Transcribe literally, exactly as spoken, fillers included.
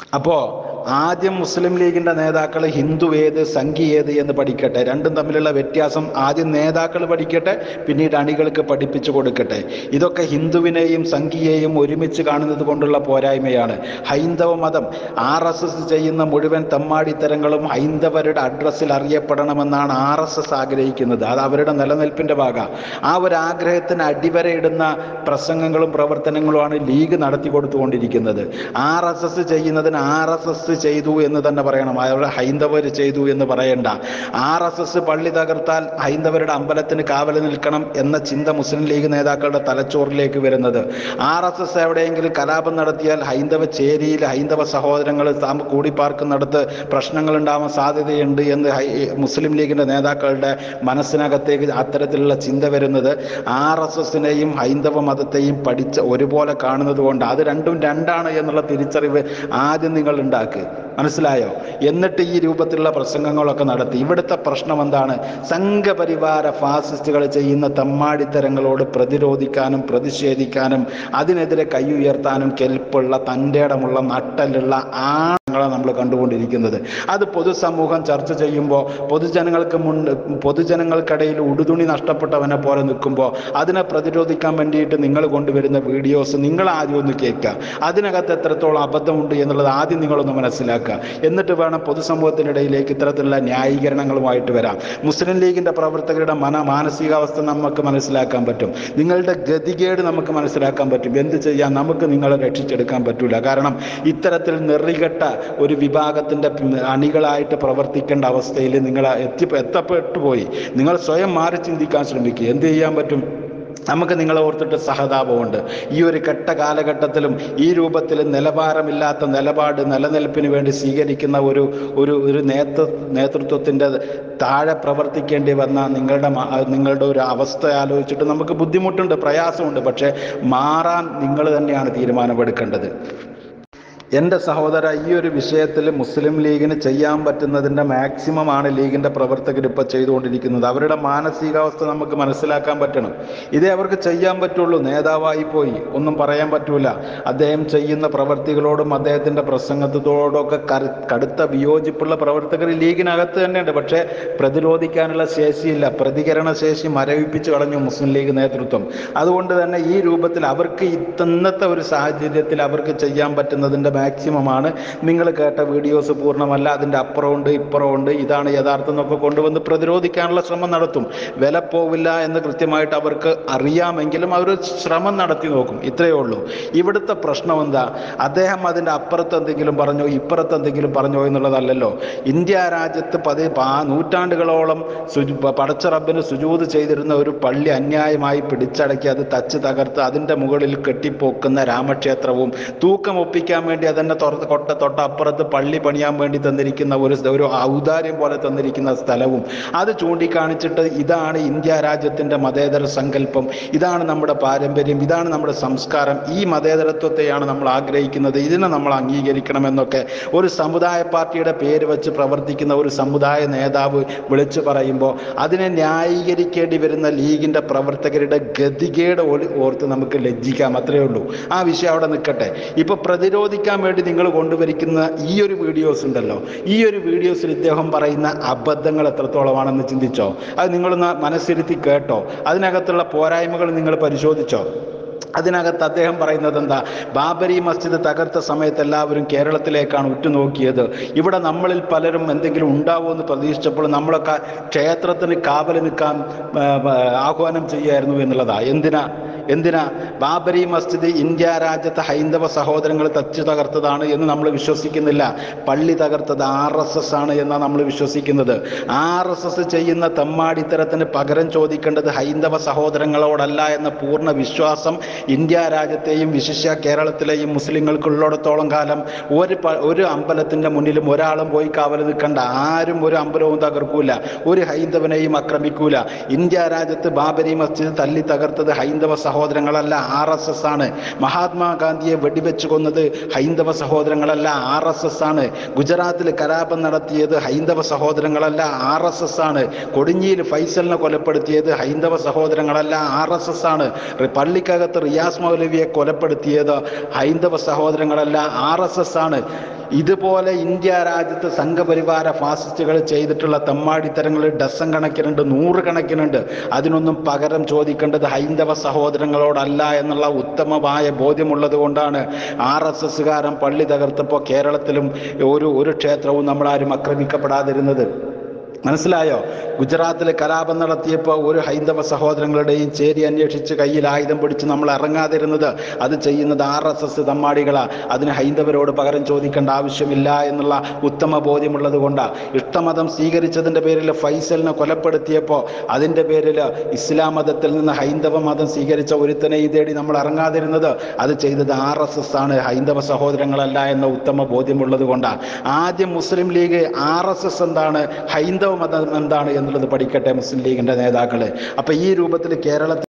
അപ്പോൾ ആദ്യം മുസ്ലിം ലീഗിൻ്റെ നേതാക്കൾ ഹിന്ദു ഏത് സംഘി ഏത് എന്ന് പഠിക്കട്ടെ. രണ്ടും തമ്മിലുള്ള വ്യത്യാസം ആദ്യം നേതാക്കൾ പഠിക്കട്ടെ, പിന്നീട് അണികൾക്ക് പഠിപ്പിച്ചു കൊടുക്കട്ടെ. ഇതൊക്കെ ഹിന്ദുവിനെയും സംഘിയെയും ഒരുമിച്ച് കാണുന്നത് കൊണ്ടുള്ള പോരായ്മയാണ്. ഹൈന്ദവ മതം ആർ എസ് എസ് ചെയ്യുന്ന മുഴുവൻ തെമ്മാടിത്തരങ്ങളും ഹൈന്ദവരുടെ അഡ്രസ്സിൽ അറിയപ്പെടണമെന്നാണ് ആർ എസ് എസ് ആഗ്രഹിക്കുന്നത്. അത് അവരുടെ നിലനിൽപ്പിൻ്റെ ഭാഗമാണ്. ആ ഒരു ആഗ്രഹത്തിന് അടിവരയിടുന്ന പ്രസംഗങ്ങളും പ്രവർത്തനങ്ങളുമാണ് ലീഗ് നടത്തി കൊടുത്തുകൊണ്ടിരിക്കുന്നത്. ആർ എസ് എസ് ചെയ്യുന്നതിന് ആർ എസ് എസ് ചെയ്തു എന്ന് തന്നെ പറയണം, അവരുടെ ഹൈന്ദവർ ചെയ്തു എന്ന് പറയണ്ട. ആർ എസ് എസ് പള്ളി തകർത്താൽ ഹൈന്ദവരുടെ അമ്പലത്തിന് കാവൽ നിൽക്കണം എന്ന ചിന്ത മുസ്ലിം ലീഗ് നേതാക്കളുടെ തലച്ചോറിലേക്ക് വരുന്നത്. ആർ എസ് എസ് എവിടെയെങ്കിലും കലാപം നടത്തിയാൽ ഹൈന്ദവ ചേരിയിൽ ഹൈന്ദവ സഹോദരങ്ങൾ കൂടിപ്പാർക്കുന്നിടത്ത് പ്രശ്നങ്ങൾ ഉണ്ടാവാൻ സാധ്യതയുണ്ട് എന്ന് മുസ്ലിം ലീഗിൻ്റെ നേതാക്കളുടെ മനസ്സിനകത്തേക്ക് അത്തരത്തിലുള്ള ചിന്ത വരുന്നത് ആർ എസ് എസിനെയും ഹൈന്ദവ മതത്തെയും പഠിച്ച ഒരുപോലെ കാണുന്നത് കൊണ്ട്. അത് രണ്ടും രണ്ടാണ് എന്നുള്ള തിരിച്ചറിവ് ആദ്യം നിങ്ങൾ ഉണ്ടാക്കുക, മനസ്സിലായോ? എന്നിട്ട് ഈ രൂപത്തിലുള്ള പ്രസംഗങ്ങളൊക്കെ നടത്തി. ഇവിടുത്തെ പ്രശ്നം എന്താണ്? സംഘപരിവാര ഫാസിസ്റ്റുകൾ ചെയ്യുന്ന തെമ്മാടിത്തരങ്ങളോട് പ്രതിരോധിക്കാനും പ്രതിഷേധിക്കാനും അതിനെതിരെ കൈ ഉയർത്താനും കെൽപ്പുള്ള തൻ്റെ ഇടമുള്ള നട്ടലുള്ള ആണുങ്ങളെ നമ്മൾ കണ്ടുകൊണ്ടിരിക്കുന്നത്. അത് പൊതുസമൂഹം ചർച്ച ചെയ്യുമ്പോൾ പൊതുജനങ്ങൾക്ക് മുൻ പൊതുജനങ്ങൾക്കിടയിൽ ഉടുതുണി നഷ്ടപ്പെട്ടവനെ പോലെ നിൽക്കുമ്പോൾ അതിനെ പ്രതിരോധിക്കാൻ വേണ്ടിയിട്ട് നിങ്ങൾ കൊണ്ടുവരുന്ന വീഡിയോസ് നിങ്ങൾ ആദ്യം ഒന്ന് കേൾക്കുക. അതിനകത്ത് എത്രത്തോളം അബദ്ധമുണ്ട് എന്നുള്ളത് ആദ്യം നിങ്ങളൊന്ന് മനസ്സിലാക്കുക. എന്നിട്ട് വേണം പൊതുസമൂഹത്തിനിടയിലേക്ക് ഇത്തരത്തിലുള്ള ന്യായീകരണങ്ങളുമായിട്ട് വരാം. മുസ്ലിം ലീഗിൻ്റെ പ്രവർത്തകരുടെ മന മാനസികാവസ്ഥ നമുക്ക് മനസ്സിലാക്കാൻ പറ്റും. നിങ്ങളുടെ ഗതികേട് നമുക്ക് മനസ്സിലാക്കാൻ പറ്റും. എന്ത് ചെയ്യാൻ നമുക്ക് നിങ്ങളെ രക്ഷിച്ചെടുക്കാൻ പറ്റില്ല. കാരണം ഇത്തരത്തിൽ നെറികെട്ട ഒരു വിഭാഗത്തിൻ്റെ അണികളായിട്ട് പ്രവർത്തിക്കേണ്ട അവസ്ഥയിൽ നിങ്ങൾ എത്തി എത്തപ്പെട്ടു പോയി. നിങ്ങൾ സ്വയം മാറി ചിന്തിക്കാൻ ശ്രമിക്കുക. എന്ത് ചെയ്യാൻ പറ്റും? നമുക്ക് നിങ്ങളെ ഓർത്തിട്ട് സഹതാപമുണ്ട്. ഈ ഒരു കെട്ട കാലഘട്ടത്തിലും ഈ രൂപത്തിൽ നിലവാരമില്ലാത്ത നിലപാട് നിലനിൽപ്പിന് വേണ്ടി സ്വീകരിക്കുന്ന ഒരു ഒരു ഒരു നേതൃ നേതൃത്വത്തിൻ്റെ താഴെ പ്രവർത്തിക്കേണ്ടി വന്ന നിങ്ങളുടെ നിങ്ങളുടെ ഒരു അവസ്ഥ ആലോചിച്ചിട്ട് നമുക്ക് ബുദ്ധിമുട്ടുണ്ട്, പ്രയാസമുണ്ട്. പക്ഷേ മാറാൻ നിങ്ങൾ തന്നെയാണ് തീരുമാനമെടുക്കേണ്ടത്. എൻ്റെ സഹോദര, ഈ ഒരു വിഷയത്തിൽ മുസ്ലിം ലീഗിന് ചെയ്യാൻ പറ്റുന്നതിൻ്റെ മാക്സിമമാണ് ലീഗിൻ്റെ പ്രവർത്തകർ ഇപ്പോൾ ചെയ്തുകൊണ്ടിരിക്കുന്നത്. അവരുടെ മാനസികാവസ്ഥ നമുക്ക് മനസ്സിലാക്കാൻ പറ്റണം. ഇതേ അവർക്ക് ചെയ്യാൻ പറ്റുള്ളൂ. നേതാവായി പോയി ഒന്നും പറയാൻ പറ്റൂല. അദ്ദേഹം ചെയ്യുന്ന പ്രവർത്തികളോടും അദ്ദേഹത്തിൻ്റെ പ്രസംഗത്തോടൊക്കെ കടുത്ത വിയോജിപ്പുള്ള പ്രവർത്തകർ ലീഗിനകത്ത് തന്നെയുണ്ട്. പക്ഷേ പ്രതിരോധിക്കാനുള്ള ശേഷിയില്ല. പ്രതികരണ ശേഷി മരവിപ്പിച്ച് കളഞ്ഞു മുസ്ലിം ലീഗ് നേതൃത്വം. അതുകൊണ്ട് തന്നെ ഈ രൂപത്തിൽ അവർക്ക് ഇന്നത്തെ ഒരു സാഹചര്യത്തിൽ അവർക്ക് ചെയ്യാൻ പറ്റുന്നതിൻ്റെ മാക്സിമമാണ് നിങ്ങൾ കേട്ട വീഡിയോസ്. പൂർണ്ണമല്ല, അതിൻ്റെ അപ്പുറമുണ്ട് ഇപ്പുറമുണ്ട്. ഇതാണ് യഥാർത്ഥം എന്നൊക്കെ കൊണ്ടുവന്ന് പ്രതിരോധിക്കാനുള്ള ശ്രമം നടത്തും. വില പോവില്ല എന്ന് കൃത്യമായിട്ട് അവർക്ക് അറിയാമെങ്കിലും അവർ ശ്രമം നടത്തി നോക്കും. ഇത്രയേ ഉള്ളൂ. ഇവിടുത്തെ പ്രശ്നം എന്താ? അദ്ദേഹം അതിൻ്റെ അപ്പുറത്ത് എന്തെങ്കിലും പറഞ്ഞോ ഇപ്പുറത്ത് എന്തെങ്കിലും പറഞ്ഞോ എന്നുള്ളതല്ലല്ലോ. ഇന്ത്യ രാജ്യത്ത് പതി നൂറ്റാണ്ടുകളോളം സുജു പടച്ച റബ്ബിന് സുജൂദ് ചെയ്തിരുന്ന ഒരു പള്ളി അന്യായമായി പിടിച്ചടക്കി അത് തച്ച് തകർത്ത് അതിൻ്റെ മുകളിൽ കെട്ടിപ്പോക്കുന്ന രാമക്ഷേത്രവും തൂക്കം ഒപ്പിക്കാൻ വേണ്ടി അതന്നെ തുറന്ന് കൊട്ട തൊട്ടപ്പുറത്ത് പള്ളി പണിയാൻ വേണ്ടി തന്നിരിക്കുന്ന ഒരു ഒരു ഔദാര്യം പോലെ തന്നിരിക്കുന്ന സ്ഥലവും അത് ചൂണ്ടിക്കാണിച്ചിട്ട് ഇതാണ് ഇന്ത്യ രാജ്യത്തിൻ്റെ മതേതര സങ്കല്പം, ഇതാണ് നമ്മുടെ പാരമ്പര്യം, ഇതാണ് നമ്മുടെ സംസ്കാരം, ഈ മതേതരത്വത്തെയാണ് നമ്മൾ ആഗ്രഹിക്കുന്നത്, ഇതിനെ നമ്മൾ അംഗീകരിക്കണമെന്നൊക്കെ ഒരു സമുദായ പാർട്ടിയുടെ പേര് വെച്ച് പ്രവർത്തിക്കുന്ന ഒരു സമുദായ നേതാവ് വിളിച്ചു പറയുമ്പോൾ അതിനെ ന്യായീകരിക്കേണ്ടി വരുന്ന ലീഗിൻ്റെ പ്രവർത്തകരുടെ ഗതികേട് ഓർത്ത് നമുക്ക് ലജ്ജിക്കാം. അത്രയേ ഉള്ളൂ. ആ വിഷയം അവിടെ നിൽക്കട്ടെ. ഇപ്പൊ പ്രതിരോധിക്കാൻ വേണ്ടി നിങ്ങൾ കൊണ്ടുവരിക്കുന്ന ഈ ഒരു വീഡിയോസ് ഉണ്ടല്ലോ, ഈ ഒരു വീഡിയോസിൽ ഇദ്ദേഹം പറയുന്ന അബദ്ധങ്ങൾ എത്രത്തോളമാണെന്ന് ചിന്തിച്ചോ? അത് നിങ്ങളൊന്ന് മനസ്സിരുത്തി കേട്ടോ? അതിനകത്തുള്ള പോരായ്മകൾ നിങ്ങൾ പരിശോധിച്ചോ? അതിനകത്ത് അദ്ദേഹം പറയുന്നത് എന്താ? ബാബരി മസ്ജിദ് തകർത്ത സമയത്ത് എല്ലാവരും കേരളത്തിലേക്കാണ് ഉറ്റുനോക്കിയത്. ഇവിടെ നമ്മളിൽ പലരും എന്തെങ്കിലും ഉണ്ടാവുമെന്ന് പ്രതീക്ഷിച്ചപ്പോൾ നമ്മളൊക്കെ ക്ഷേത്രത്തിന് കാവൽ നിൽക്കാൻ ആഹ്വാനം ചെയ്യായിരുന്നു എന്നുള്ളതാ. എന്തിനാ എന്തിനാ ബാബരി മസ്ജിദ് ഇന്ത്യ രാജ്യത്തെ ഹൈന്ദവ സഹോദരങ്ങൾ തച്ചു തകർത്തതാണ് എന്ന് നമ്മൾ വിശ്വസിക്കുന്നില്ല. പള്ളി തകർത്തത് ആർ എസ് എസ് ആണ് എന്നാണ് നമ്മൾ വിശ്വസിക്കുന്നത്. ആർ എസ് എസ് ചെയ്യുന്ന തെമ്മാടിത്തരത്തിന് പകരം ചോദിക്കേണ്ടത് ഹൈന്ദവ സഹോദരങ്ങളോടല്ല എന്ന പൂർണ്ണ വിശ്വാസം ഇന്ത്യ രാജ്യത്തെയും വിശിഷ്യ കേരളത്തിലെയും മുസ്ലിങ്ങൾക്കുള്ളിടത്തോളം കാലം ഒരു ഒരു അമ്പലത്തിൻ്റെ മുന്നിലും ഒരാളും പോയി കാവൽ നിൽക്കണ്ട. ആരും ഒരു അമ്പലവും തകർക്കൂല, ഒരു ഹൈന്ദവനെയും ആക്രമിക്കൂല. ഇന്ത്യ രാജ്യത്ത് ബാബരി മസ്ജിദ് തല്ലി തകർത്തത് ഹൈന്ദവ സഹോദരൻ സഹോദരങ്ങളല്ല, ആർ എസ് എസ് ആണ്. മഹാത്മാഗാന്ധിയെ വെടിവെച്ച് കൊന്നത് ഹൈന്ദവ സഹോദരങ്ങളല്ല, ആർ എസ് എസ് ആണ്. ഗുജറാത്തിൽ കലാപം നടത്തിയത് ഹൈന്ദവ സഹോദരങ്ങളല്ല, ആർ എസ് എസ് ആണ്. കൊടിഞ്ഞിയിൽ ഫൈസലിനെ കൊലപ്പെടുത്തിയത് ഹൈന്ദവ സഹോദരങ്ങളല്ല, ആർ എസ് എസ് ആണ്. പള്ളിക്കകത്ത് റിയാസ് മൗലവിയെ കൊലപ്പെടുത്തിയത് ഹൈന്ദവ സഹോദരങ്ങളല്ല, ആർ എസ് എസ് ആണ്. ഇതുപോലെ ഇന്ത്യ രാജ്യത്ത് സംഘപരിവാര ഫാസിസ്റ്റുകൾ ചെയ്തിട്ടുള്ള തെമ്മാടിത്തരങ്ങൾ ഡസൻ കണക്കിനുണ്ട്, നൂറ് കണക്കിനുണ്ട്. അതിനൊന്നും പകരം ചോദിക്കേണ്ടത് ഹൈന്ദവ സഹോദരങ്ങളോടല്ല എന്നുള്ള ഉത്തമമായ ബോധ്യമുള്ളത് കൊണ്ടാണ് ആർ എസ് എസ്സുകാരൻ പള്ളി തകർത്തപ്പോൾ കേരളത്തിലും ഒരു ഒരു ക്ഷേത്രവും നമ്മളാരും ആക്രമിക്കപ്പെടാതിരുന്നത്. മനസ്സിലായോ? ഗുജറാത്തിൽ കലാപം നടത്തിയപ്പോൾ ഒരു ഹൈന്ദവ സഹോദരങ്ങളുടെയും ചേരി അന്വേഷിച്ച് കയ്യിൽ ആയുധം പിടിച്ച് നമ്മൾ ഇറങ്ങാതിരുന്നത് അത് ചെയ്യുന്നത് ആർ എസ് എസ് തമ്മാടികളാണ്. അതിന് ഹൈന്ദവരോട് പകരം ചോദിക്കേണ്ട ആവശ്യമില്ല എന്നുള്ള ഉത്തമ ബോധ്യമുള്ളത് കൊണ്ടാണ്. ഇഷ്ടമതം സ്വീകരിച്ചതിൻ്റെ പേരിൽ ഫൈസലിനെ കൊലപ്പെടുത്തിയപ്പോൾ അതിൻ്റെ പേരിൽ ഇസ്ലാം മതത്തിൽ നിന്ന് ഹൈന്ദവ മതം സ്വീകരിച്ച ഒരുത്തനെയും തേടി നമ്മൾ ഇറങ്ങാതിരുന്നത് അത് ചെയ്തത് ആർ എസ് എസ് ആണ്, ഹൈന്ദവ സഹോദരങ്ങളല്ല എന്ന ഉത്തമ ബോധ്യമുള്ളത് കൊണ്ടാണ്. ആദ്യം Muslim League R S S എന്താണ്, ഹൈന്ദവ മതം എന്താണ് എന്നുള്ളത് പഠിക്കട്ടെ മുസ്ലിം ലീഗിൻ്റെ നേതാക്കൾ. അപ്പം ഈ രൂപത്തിൽ കേരളത്തിൽ